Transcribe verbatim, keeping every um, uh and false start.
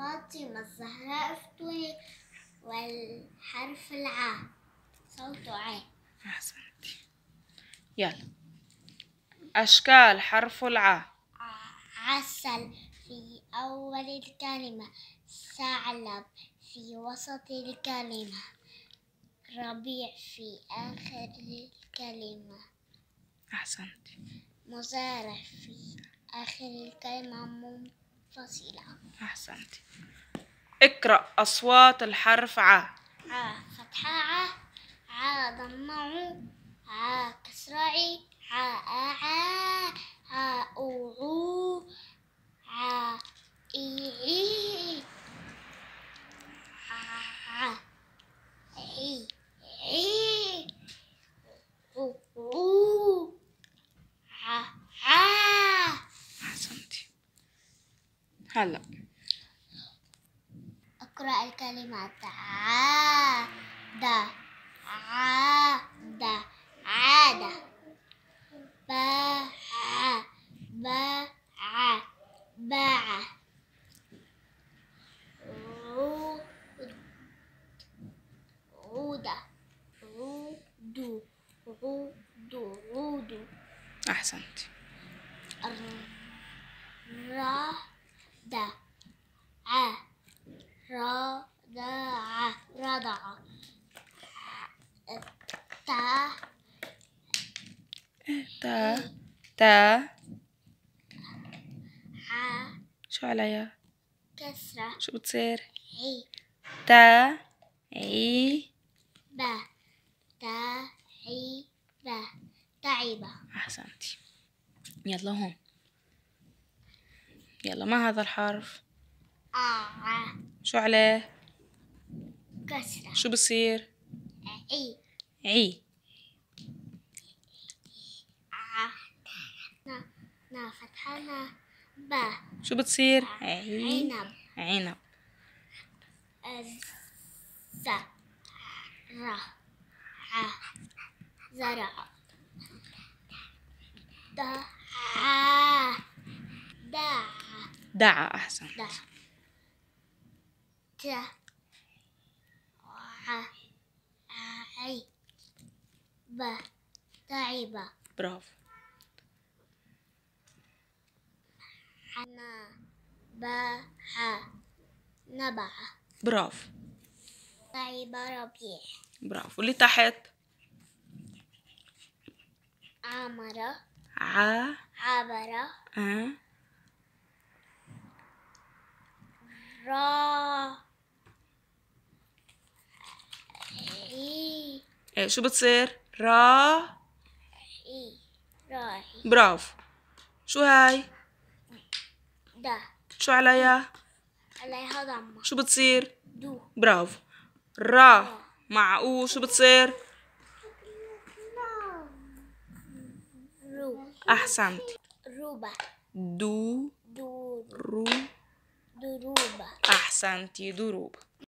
فاطمة الزهراء افتوني والحرف العاء صوت عين. أحسنتي. يلا أشكال حرف العاء. عسل في أول الكلمة، ثعلب في وسط الكلمة، ربيع في آخر الكلمة. أحسنتي. مزارع في آخر الكلمة منفصلة. أحسنتي. اقرأ أصوات الحرف ع. ع فتحة ع، ع ضمة ع، ع كسرة ع، ع ع، ع أو عو، ع إي عي، ع عي عي، عو عو، ع ع. أحسنتي. هلا أقرأ الكلمات. عاد، عاد، عاد، باع، باع، باع، عود، عود، عود، عود، عود. أحسنتي. راد، ع، رضع، رضع، تا، تا تا ع شو عليا؟ كسرة شو بتصير؟ عي، تا عي با، تا عي با، تعبة. أحسنتي. يلا هون. يلا ما هذا الحرف؟ ع شو عليه؟ كسرة شو بصير؟ عي، عي. ع نا نا فتحة نا، با، شو بتصير؟ عي. عنب، عنب. ز ر ع زرع، دع دع دعا. أحسن. دع، ت ع عي، ب تعب. برافو. حنا باح نبع. برافو. تعب ربيع. برافو. اللي تحت؟ عمر، ع عبر، أ را عي إيه شو بتصير؟ را. عي راعي. برافو. شو هاي؟ دا شو عليها؟ عليها ضمة. شو بتصير؟ دو. برافو. را مع او شو بتصير؟ رو. أحسنتي. روبة. دو دور. رو. دروبة. أحسنتي. دروب.